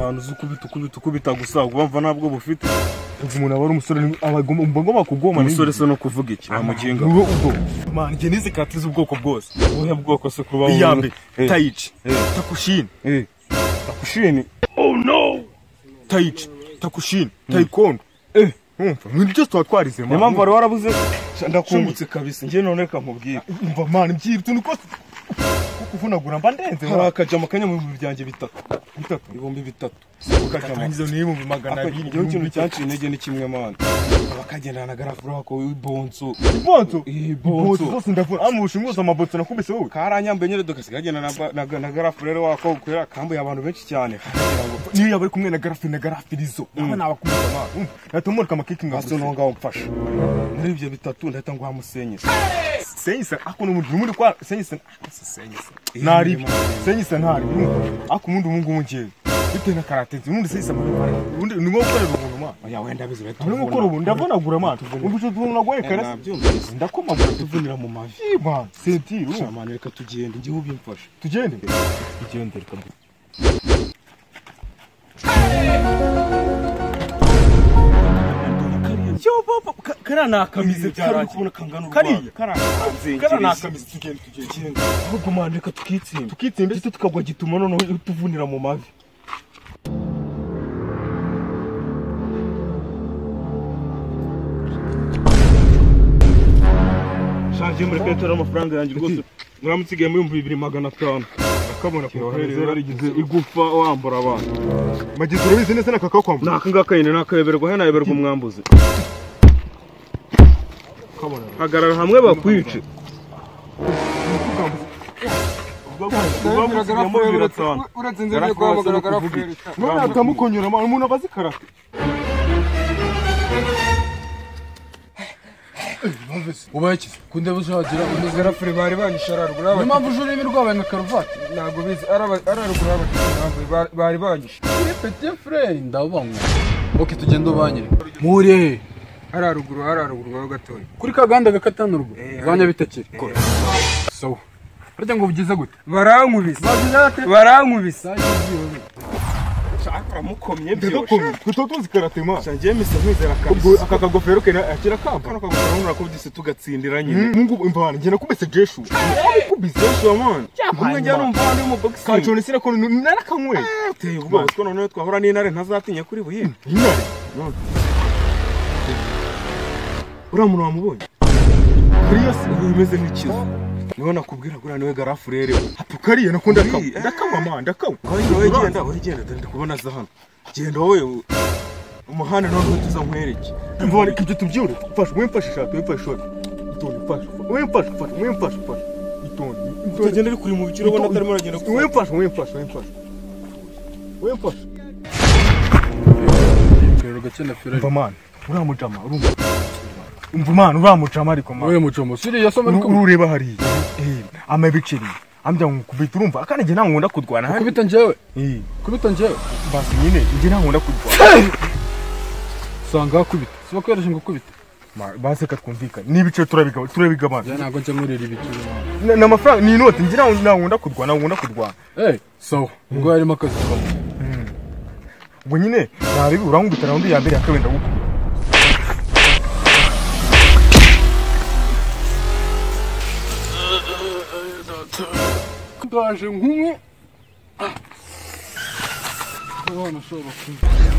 abantu ukubita gusa bumva ntabwo bufite umuntu aba ari umusore abagomba kugoma umusore se no kuvuga iki bamukinga ubwo man nge nize katiza ubwoko bwose ubuhe bwoko se kuba iyambe Taichi Takushini oh no Taichi Takushini Taekwondo umva nibyo twatwarize man impamvu wari warabuze ndakungutse kabisa nge none reka nkubwire umva man mbyirtu nuko kuvunagura mba ndenze akajama kanya mu byanjye bitatu ibombi bitatu ukatangiza niyo mu 200 igihe kintu cyanciye intege ni kimwe man abakagenda na garafura ko ibonso bose ndavuna amusha ngoza amabotso nakubise wowe karanyambe nyere dokasigagenda na garafura rero wako kwera kambuye abantu benshi cyane niyo yabari kumwe na garafirizo aba nabakubita man natomorka makiki ngaso no ngaho mfasha muri ibyo bitatu ndahita ngo hamusenyese senyese ako n'umuntu muri kwa senyese nari senyese ntari ako umuntu umungu mungiye bitewe na karatezi umuntu senyese ubundi ni ngombwa gukorera ubuntu man oya wenda bize beto ni gukora ubu ndavunagura man ubwo tuvunagura karasi ndakomagura tuvunira mu mavi man senti man reka tugende ngiye ubimfasha tugende reka yo baba karana akamize byaraje kubona kangana kariya karana akamize tugende ahubwo man reka tukitsimbe tukagwa gituma none tuvunira mu mavi shaje muri kwetora amafaranga yanjye rwose muramutsigaye mu 2500 akabona kurohereza arigize igufa wambura abantu magizuro bize neza nakakakwamba nakangaka yene nakayeberwa he nayeberwa umwambuzi kabona hagarara hamwe bakwice uratsinze ko bagaragara feri none atamukonyora umuntu abazi karate ubaki kunde buzagira umugara feri bari banyishararugura impamvu uje n'imi rwabaye nka karuvati nago bizi ararugura abakiriya bari banyisha petit frère ndabanywa oke tugende ubanyire muri araruguru wa gatoya kuri kaganda gakatanurwa banya bitakiri so urajya ngo bugize gute barankubisa mukomye byo tutuzi karate ma cyangeye mise nkwizera kabisa ubwo akakagofero ke akira kamba kano kagofero urakubise tugatsindira nyine mungu imvana nge nakubise Jeshu nakubise Jeshu man kumwe njya numva ndi mu boxing kacone sira ko narakamwe teye ubwo two none twahora n'intare ntazatinya kuri buye intare uramuntu wamubonye kuri yose bimeze n'ikizo niho nakubwira gura niwe garafurere apukariye nakunda ndakamama ndakamwa wowe genda ndakubona za hano genda wowe umuhanda none tuza nkwereke mvone kibyo tubyure fasha wemfasha shaka wemfasha itoni fasha wemfasha itoni tugende ari kuri mu biciro ubona atarimo aragenda wemfasha kero gakenda fere mva uramujama urumva umva uramucama ariko wewe mucomo siri yasoma ariko ureba hari amabiciri ambya ngukubita urumva akane nge nankunda kudwana kubita njyewe basi nyine nge nankunda kudwana sanga kubita siba kwereje ngo kubita basi katwumvikana nibice turabigabana nago nje murira ibiciro na amafaranga ni inote nge nankunda kudwana so ngo yarimo akazi ubwo nyine nabibi urangubita raundi ya mbere yakabenda gukubita ndaje nk'umwe abana shobora